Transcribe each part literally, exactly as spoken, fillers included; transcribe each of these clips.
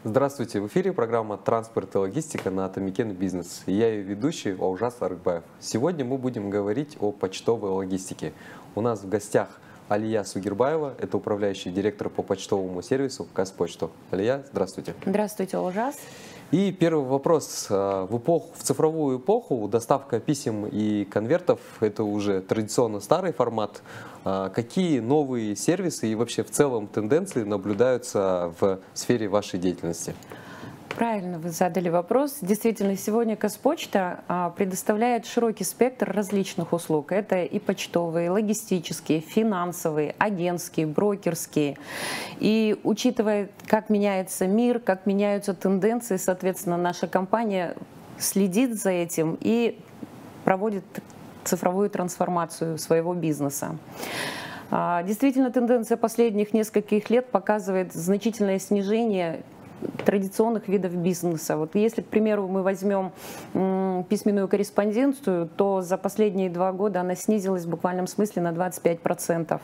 Здравствуйте, в эфире программа «Транспорт и логистика» на Атамикен Бизнес. И я ее ведущий Олжас Арыкбаев. Сегодня мы будем говорить о почтовой логистике. У нас в гостях Алия Сугирбаева, это управляющий директор по почтовому сервису Казпочту. Алия, здравствуйте. Здравствуйте, Олжас. И первый вопрос. В, эпоху, в цифровую эпоху доставка писем и конвертов – это уже традиционно старый формат. Какие новые сервисы и вообще в целом тенденции наблюдаются в сфере вашей деятельности? Правильно вы задали вопрос. Действительно, сегодня Казпочта предоставляет широкий спектр различных услуг. Это и почтовые, и логистические, финансовые, агентские, брокерские. И учитывая, как меняется мир, как меняются тенденции, соответственно, наша компания следит за этим и проводит цифровую трансформацию своего бизнеса. Действительно, тенденция последних нескольких лет показывает значительное снижение традиционных видов бизнеса. Вот если, к примеру, мы возьмем письменную корреспонденцию, то за последние два года она снизилась в буквальном смысле на двадцать пять процентов.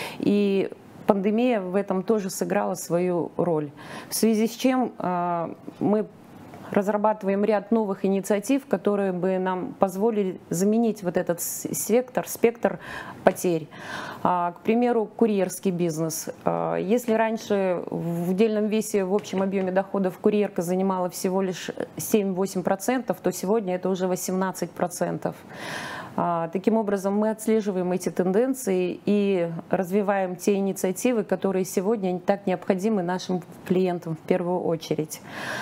И пандемия в этом тоже сыграла свою роль. В связи с чем мы разрабатываем ряд новых инициатив, которые бы нам позволили заменить вот этот сектор, спектр потерь. К примеру, курьерский бизнес. Если раньше в удельном весе в общем объеме доходов курьерка занимала всего лишь семь-восемь процентов, то сегодня это уже восемнадцать процентов. Таким образом, мы отслеживаем эти тенденции и развиваем те инициативы, которые сегодня так необходимы нашим клиентам в первую очередь.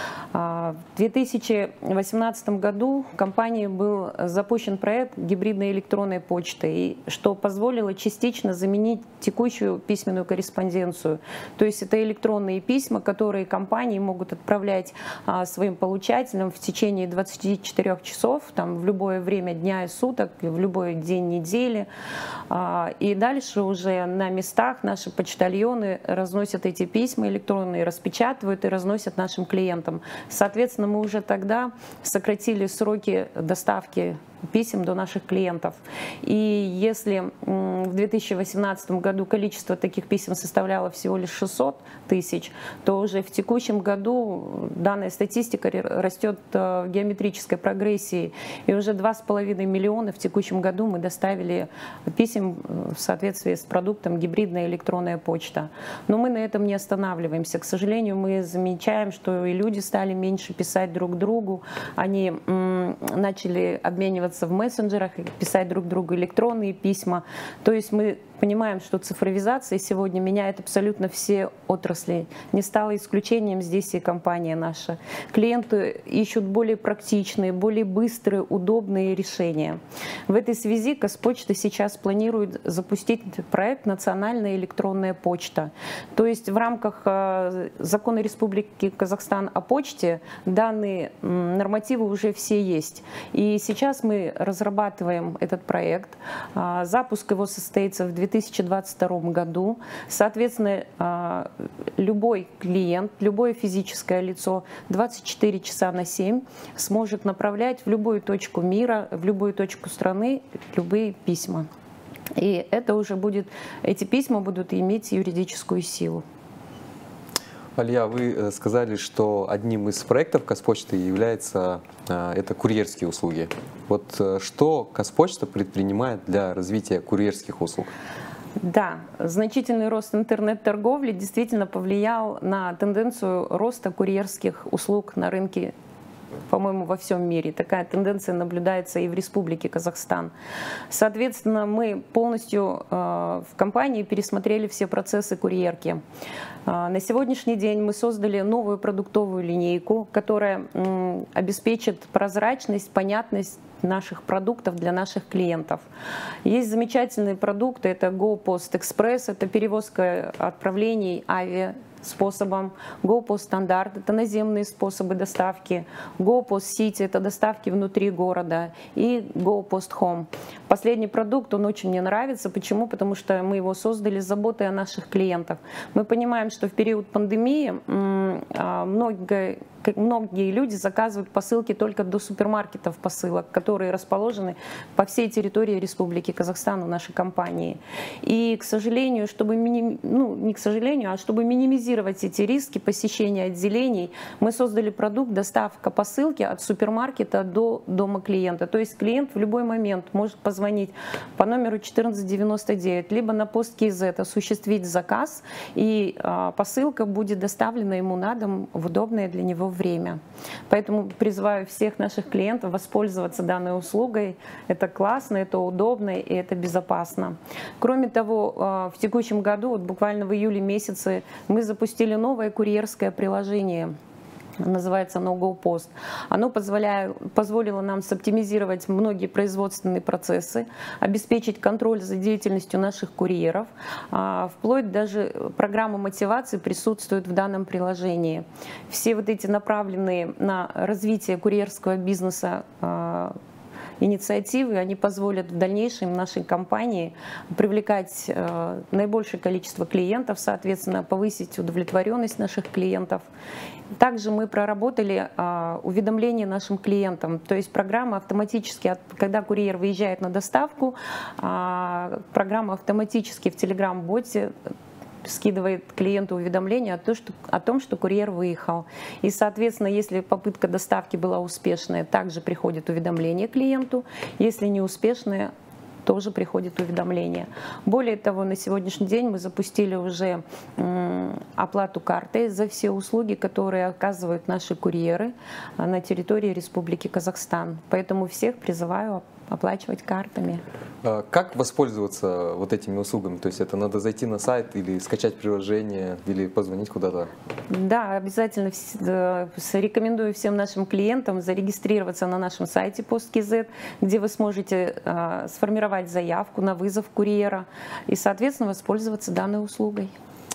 В две тысячи восемнадцатом году в компании был запущен проект гибридной электронной почты, что позволило частично заменить текущую письменную корреспонденцию. То есть это электронные письма, которые компании могут отправлять своим получателям в течение двадцати четырёх часов, там, в любое время дня и суток, в любой день недели. И дальше уже на местах наши почтальоны разносят эти письма электронные, распечатывают и разносят нашим клиентам. Соответственно, мы уже тогда сократили сроки доставки писем до наших клиентов. И если в две тысячи восемнадцатом году количество таких писем составляло всего лишь шестьсот тысяч, то уже в текущем году данная статистика растет в геометрической прогрессии. И уже два с половиной миллиона в текущем году мы доставили писем в соответствии с продуктом гибридная электронная почта. Но мы на этом не останавливаемся. К сожалению, мы замечаем, что и люди стали меньше писать друг другу. Они начали обмениваться в мессенджерах, писать друг другу электронные письма. То есть мы понимаем, что цифровизация сегодня меняет абсолютно все отрасли. Не стало исключением здесь и компания наша. Клиенты ищут более практичные, более быстрые, удобные решения. В этой связи Казпочта сейчас планирует запустить проект «Национальная электронная почта». То есть в рамках закона Республики Казахстан о почте данные нормативы уже все есть. И сейчас мы разрабатываем этот проект. Запуск его состоится в две тысячи двадцать втором году. Соответственно, любой клиент, любое физическое лицо двадцать четыре часа на семь сможет направлять в любую точку мира, в любую точку страны любые письма. И это уже будет, эти письма будут иметь юридическую силу. Алия, вы сказали, что одним из проектов Казпочты является это курьерские услуги. Вот что Казпочта предпринимает для развития курьерских услуг? Да, значительный рост интернет-торговли действительно повлиял на тенденцию роста курьерских услуг на рынке, по-моему, во всем мире. Такая тенденция наблюдается и в Республике Казахстан. Соответственно, мы полностью э, в компании пересмотрели все процессы курьерки. Э, на сегодняшний день мы создали новую продуктовую линейку, которая э, обеспечит прозрачность, понятность наших продуктов для наших клиентов. Есть замечательные продукты, это GoPost Express, это перевозка отправлений авиа способом, GoPost Стандарт — это наземные способы доставки, GoPost City — это доставки внутри города, и GoPost Home. Последний продукт, он очень мне нравится. Почему? Потому что мы его создали с заботой о наших клиентах. Мы понимаем, что в период пандемии много как многие люди заказывают посылки только до супермаркетов посылок, которые расположены по всей территории Республики Казахстан у нашей компании. И, к сожалению, чтобы миним... ну, не к сожалению, а чтобы минимизировать эти риски посещения отделений, мы создали продукт доставка посылки от супермаркета до дома клиента. То есть клиент в любой момент может позвонить по номеру четырнадцать девяносто девять, либо на пост КИЗ осуществить заказ, и а, посылка будет доставлена ему на дом в удобное для него время. Поэтому призываю всех наших клиентов воспользоваться данной услугой. Это классно, это удобно и это безопасно. Кроме того, а, в текущем году, вот буквально в июле месяце, мы запустили новое курьерское приложение. Называется NoGoPost. Оно позволяет, позволило нам соптимизировать многие производственные процессы, обеспечить контроль за деятельностью наших курьеров. А, вплоть даже программа мотивации присутствует в данном приложении. Все вот эти направленные на развитие курьерского бизнеса а, инициативы, они позволят в дальнейшем нашей компании привлекать э, наибольшее количество клиентов, соответственно, повысить удовлетворенность наших клиентов. Также мы проработали э, уведомления нашим клиентам, то есть программа автоматически, когда курьер выезжает на доставку, э, программа автоматически в Telegram-боте скидывает клиенту уведомление о том, что, о том, что курьер выехал. И, соответственно, если попытка доставки была успешная, также приходит уведомление клиенту. Если не успешная, тоже приходит уведомление. Более того, на сегодняшний день мы запустили уже м, оплату картой за все услуги, которые оказывают наши курьеры на территории Республики Казахстан. Поэтому всех призываю оплачивать картами. Как воспользоваться вот этими услугами? То есть это надо зайти на сайт или скачать приложение, или позвонить куда-то? Да, обязательно рекомендую всем нашим клиентам зарегистрироваться на нашем сайте PostKZ, где вы сможете э, сформировать заявку на вызов курьера и, соответственно, воспользоваться данной услугой.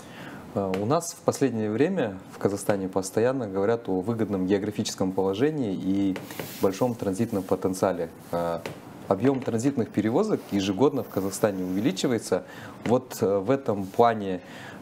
У нас в последнее время в Казахстане постоянно говорят о выгодном географическом положении и большом транзитном потенциале. Объем транзитных перевозок ежегодно в Казахстане увеличивается. Вот в этом плане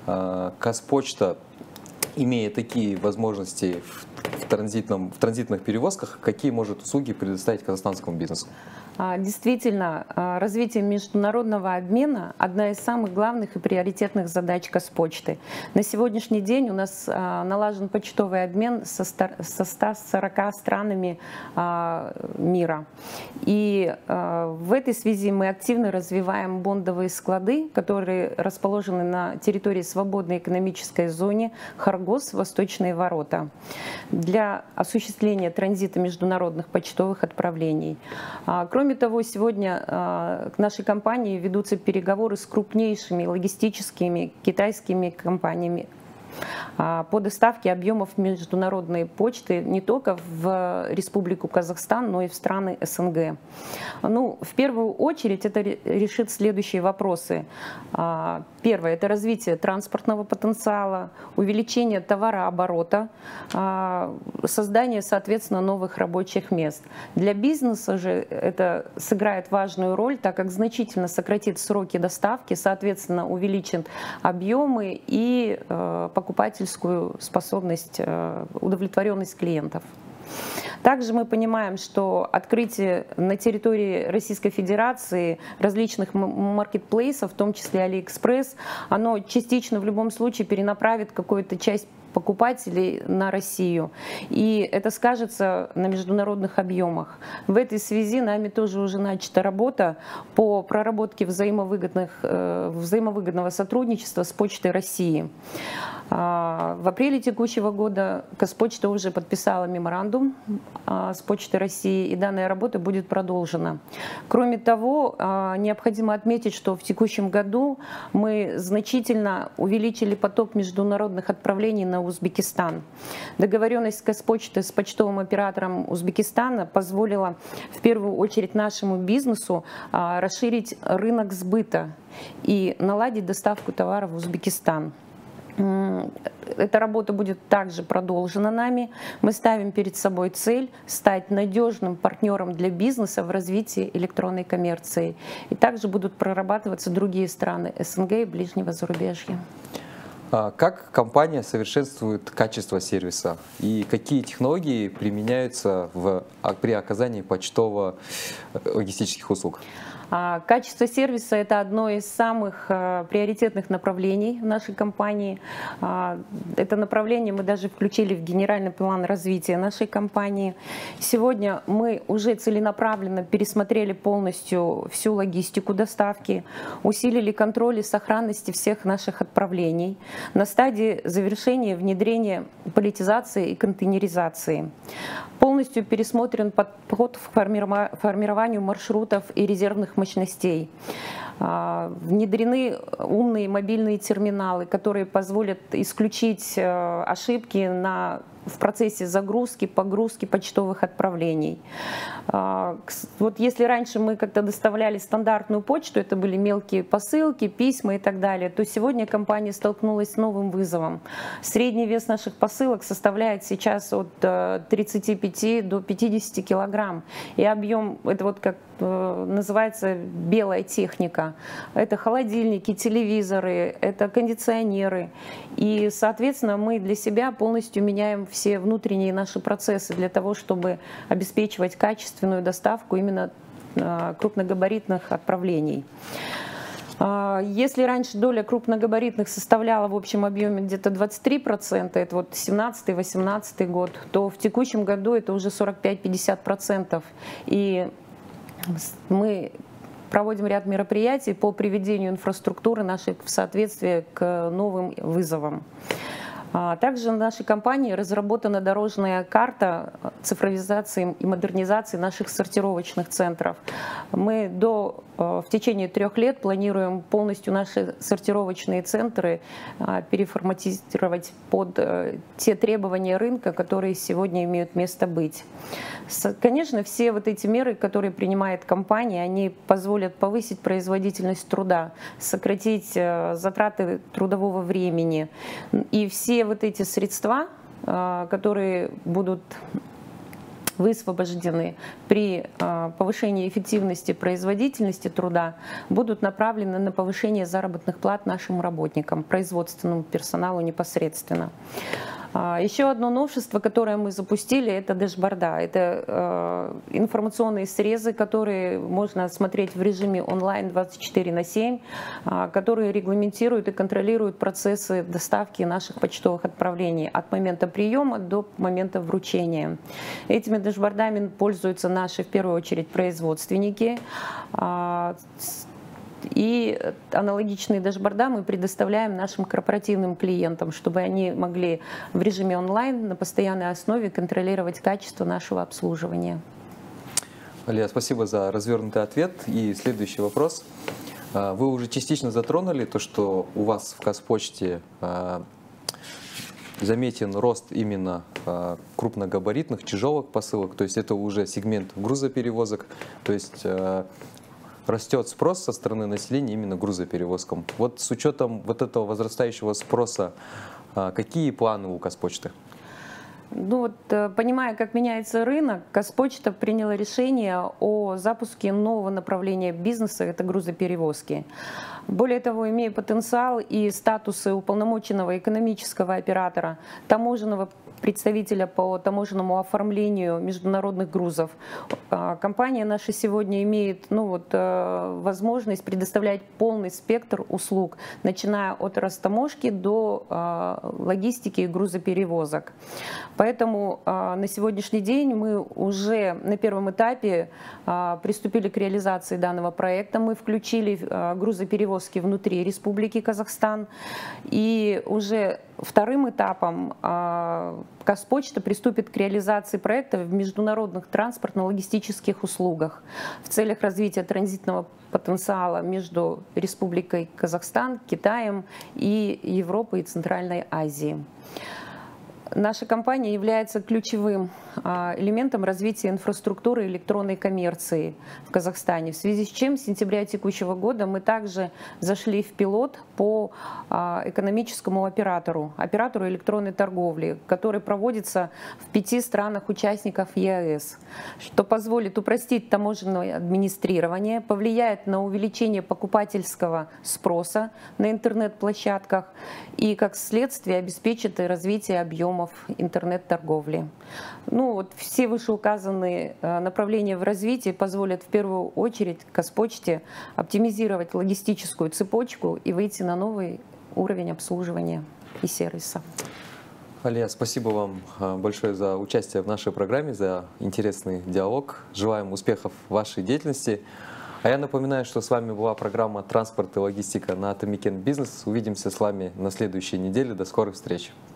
Казпочта, имея такие возможности в, транзитном, в транзитных перевозках, какие может услуги предоставить казахстанскому бизнесу? Действительно, развитие международного обмена – одна из самых главных и приоритетных задач Казпочты. На сегодняшний день у нас налажен почтовый обмен со ста сорока странами мира. И в этой связи мы активно развиваем бондовые склады, которые расположены на территории свободной экономической зоны Хоргос, Восточные ворота, для осуществления транзита международных почтовых отправлений. Кроме того, сегодня к нашей компании ведутся переговоры с крупнейшими логистическими китайскими компаниями по доставке объемов международной почты не только в Республику Казахстан, но и в страны СНГ. Ну, в первую очередь это решит следующие вопросы. Первое – это развитие транспортного потенциала, увеличение товарооборота, создание, соответственно, новых рабочих мест. Для бизнеса же это сыграет важную роль, так как значительно сократит сроки доставки, соответственно, увеличит объемы и покупательскую способность, удовлетворенность клиентов. Также мы понимаем, что открытие на территории Российской Федерации различных маркетплейсов, в том числе Алиэкспресс, оно частично в любом случае перенаправит какую-то часть покупателей на Россию. И это скажется на международных объемах. В этой связи нами тоже уже начата работа по проработке взаимовыгодных, взаимовыгодного сотрудничества с Почтой России. В апреле текущего года Казпочта уже подписала меморандум с Почтой России, и данная работа будет продолжена. Кроме того, необходимо отметить, что в текущем году мы значительно увеличили поток международных отправлений на Узбекистан. Договоренность Казпочты с почтовым оператором Узбекистана позволила в первую очередь нашему бизнесу расширить рынок сбыта и наладить доставку товаров в Узбекистан. Эта работа будет также продолжена нами. Мы ставим перед собой цель стать надежным партнером для бизнеса в развитии электронной коммерции. И также будут прорабатываться другие страны СНГ и ближнего зарубежья. А как компания совершенствует качество сервиса и какие технологии применяются в, при оказании почтово-логистических услуг? Качество сервиса – это одно из самых приоритетных направлений в нашей компании. Это направление мы даже включили в генеральный план развития нашей компании. Сегодня мы уже целенаправленно пересмотрели полностью всю логистику доставки, усилили контроль и сохранности всех наших отправлений на стадии завершения внедрения политизации и контейнеризации. Полностью пересмотрен подход к формированию маршрутов и резервных мощностей. Внедрены умные мобильные терминалы, которые позволят исключить ошибки на, в процессе загрузки, погрузки почтовых отправлений. Вот если раньше мы как-то доставляли стандартную почту, это были мелкие посылки, письма и так далее, то сегодня компания столкнулась с новым вызовом. Средний вес наших посылок составляет сейчас от тридцати пяти до пятидесяти килограмм. И объем, это вот как называется белая техника. Это холодильники, телевизоры, это кондиционеры. И, соответственно, мы для себя полностью меняем все внутренние наши процессы для того, чтобы обеспечивать качественную доставку именно крупногабаритных отправлений. Если раньше доля крупногабаритных составляла в общем объеме где-то двадцать три процента, это вот семнадцатый-восемнадцатый год, то в текущем году это уже сорок пять — пятьдесят процентов. И мы проводим ряд мероприятий по приведению инфраструктуры нашей в соответствие к новым вызовам. Также в нашей компании разработана дорожная карта цифровизации и модернизации наших сортировочных центров. Мы до, в течение трех лет планируем полностью наши сортировочные центры переформатировать под те требования рынка, которые сегодня имеют место быть. Конечно, все вот эти меры, которые принимает компания, они позволят повысить производительность труда, сократить затраты трудового времени. И все вот эти средства, которые будут высвобождены при повышении эффективности производительности труда, будут направлены на повышение заработных плат нашим работникам, производственному персоналу непосредственно. Еще одно новшество, которое мы запустили, это дэшборда. Это информационные срезы, которые можно смотреть в режиме онлайн двадцать четыре на семь, которые регламентируют и контролируют процессы доставки наших почтовых отправлений от момента приема до момента вручения. Этими дэшбордами пользуются наши, в первую очередь, производственники. И аналогичные дэшборда мы предоставляем нашим корпоративным клиентам, чтобы они могли в режиме онлайн на постоянной основе контролировать качество нашего обслуживания. Алия, спасибо за развернутый ответ. И следующий вопрос. Вы уже частично затронули то, что у вас в Казпочте заметен рост именно крупногабаритных, тяжелых посылок, то есть это уже сегмент грузоперевозок, то есть растет спрос со стороны населения именно грузоперевозкам. Вот с учетом вот этого возрастающего спроса, какие планы у Казпочты? Ну вот, понимая, как меняется рынок, Казпочта приняла решение о запуске нового направления бизнеса, это грузоперевозки. Более того, имея потенциал и статусы уполномоченного экономического оператора, таможенного представителя по таможенному оформлению международных грузов, компания наша сегодня имеет ну, вот, возможность предоставлять полный спектр услуг, начиная от растаможки до логистики и грузоперевозок. Поэтому на сегодняшний день мы уже на первом этапе приступили к реализации данного проекта. Мы включили грузоперевозки внутри Республики Казахстан. И уже вторым этапом Казпочта приступит к реализации проекта в международных транспортно-логистических услугах в целях развития транзитного потенциала между Республикой Казахстан, Китаем и Европой и Центральной Азией. Наша компания является ключевым элементом развития инфраструктуры электронной коммерции в Казахстане, в связи с чем с сентября текущего года мы также зашли в пилот по экономическому оператору, оператору электронной торговли, который проводится в пяти странах-участниках ЕАЭС, что позволит упростить таможенное администрирование, повлияет на увеличение покупательского спроса на интернет-площадках и, как следствие, обеспечит развитие объемов интернет-торговли. Ну, вот все вышеуказанные направления в развитии позволят в первую очередь Казпочте оптимизировать логистическую цепочку и выйти на новый уровень обслуживания и сервиса. Алия, спасибо вам большое за участие в нашей программе, за интересный диалог. Желаем успехов в вашей деятельности. А я напоминаю, что с вами была программа «Транспорт и логистика» на Атамекен Бизнес. Увидимся с вами на следующей неделе. До скорых встреч!